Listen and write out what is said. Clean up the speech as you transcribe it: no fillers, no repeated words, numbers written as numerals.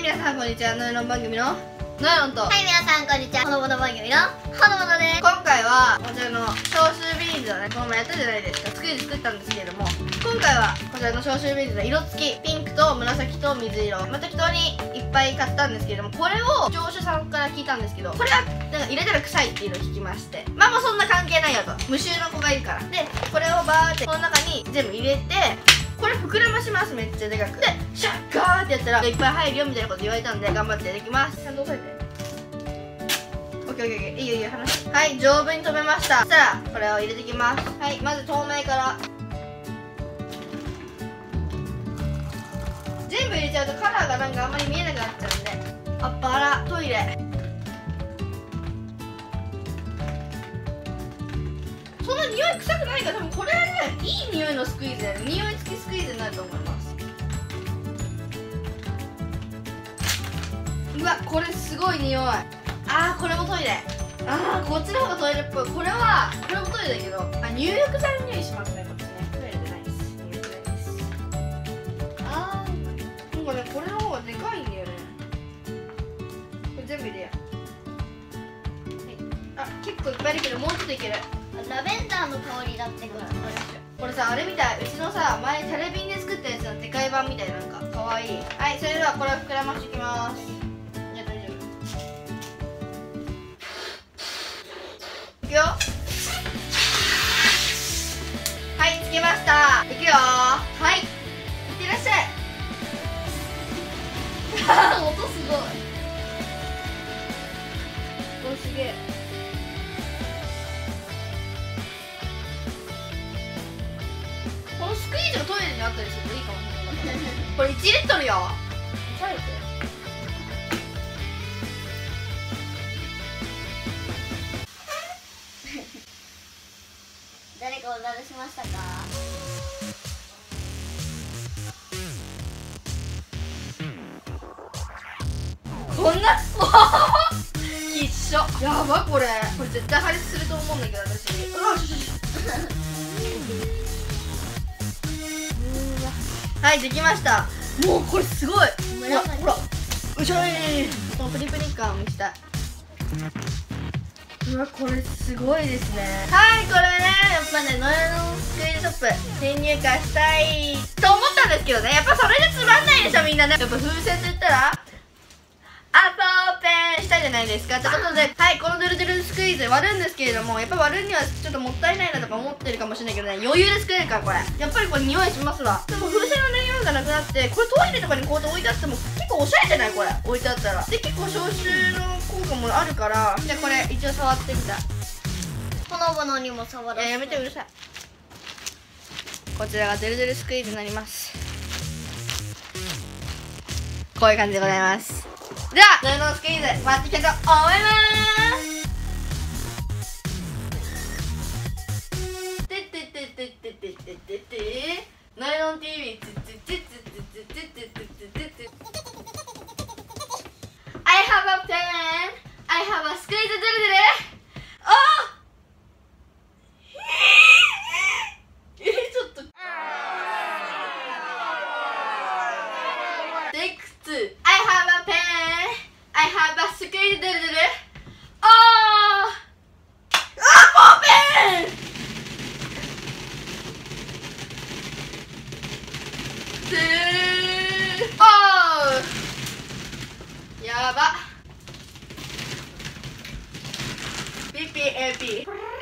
皆さんこんにちは。ノエロン番組のノエロンと、 はい、皆さんこんにちは。ほのぼの番組のほのぼのです。 今回はこちらの消臭ビーンズをね、この前やったじゃないですか。作ったんですけれども、今回はこちらの消臭ビーンズの色付きピンクと紫と水色、まあ、適当にいっぱい買ったんですけれども、これを聴取さんから聞いたんですけど、これはなんか入れたら臭いっていうのを聞きまして、まあもうそんな関係ないよと、無臭の子がいるから。でこれをバーってこの中に全部入れて、これ膨らまします。めっちゃでかくでシャッガーってやったらいっぱい入るよみたいなこと言われたんで、頑張ってできます。ちゃんと押さえて。オッケーオッケーオッケー、いいよいいよ、話して。はい、丈夫に止めました。そしたらこれを入れていきます。はい、まず透明から全部入れちゃうとカラーがなんかあんまり見えなくなっちゃうんで。あ、バラトイレ、そんな匂い臭くないから、多分これはね、いい匂いのスクイーズで、匂い付きスクイーズになると思います。うわ、これすごい匂い。あー、これもトイレ。あー、こっちの方がトイレっぽい。これもトイレだけど、あ、入浴剤の匂いしますね、こっちね。トイレじゃないです。入浴剤です。あー、なんかね、これの方がでかいんだよね。これ全部入れよう。はい、あ、結構いっぱいいるけど、もうちょっといける。 ラベンダーの香りだってこと。 これさ、あれみたい。うちのさ、前テレビで作ったやつのでかい版みたいな、なんかかわいい。はい、それではこれを膨らましていきます。じゃあ大丈夫。いくよ。はい、つけました。いくよ。はい、いってらっしゃい。音すごい。これすげえ。このスクイーズがトイレにあったりするといいかもしれない。これ1リットルよ。抑えて。 誰かおならしましたか？ こんなきっしょ。やば、これ絶対破裂すると思うんだけど、私。うわ、はい、できました。もうこれすごい。ほらほら、うしょい。このプニプニ感を見せたい。うわ、これすごいですね。はい、これね、やっぱね、ノエロンスクイーズショップ先入荷したいと思ったんですけどね、やっぱそれでつまんないでしょ、みんなね。やっぱ風船と言ったらアポーペンしたいじゃないですか。ということで、はい、このドゥルドゥルスクイーズ割るんですけれども、やっぱ割るにはちょっともったいないなとか思ってるかもしれないけどね、余裕で作れるからこれ。やっぱりこれ匂いしますわ。でも風船の匂いがなくなって、これトイレとかにこうやって置いてあっても結構おしゃれじゃないこれ、置いてあったら。で、結構消臭の効果もあるから、じゃあこれ一応触ってみた。 ほのぼのにも触らせて。 やめて、うるさい。こちらがドゥルドゥルスクイーズになります。こういう感じでございます。ではノエロンスクイーズ割っていきたいと思います。てってってってってってってってってノエロン TV つつつつつつつつつ I have a pen, I have a squeeze ドゥルドゥル。あちょっとテイク2。 I have a pen, I have a squeeze ドゥルドゥル。あもうペンやば。 PPAP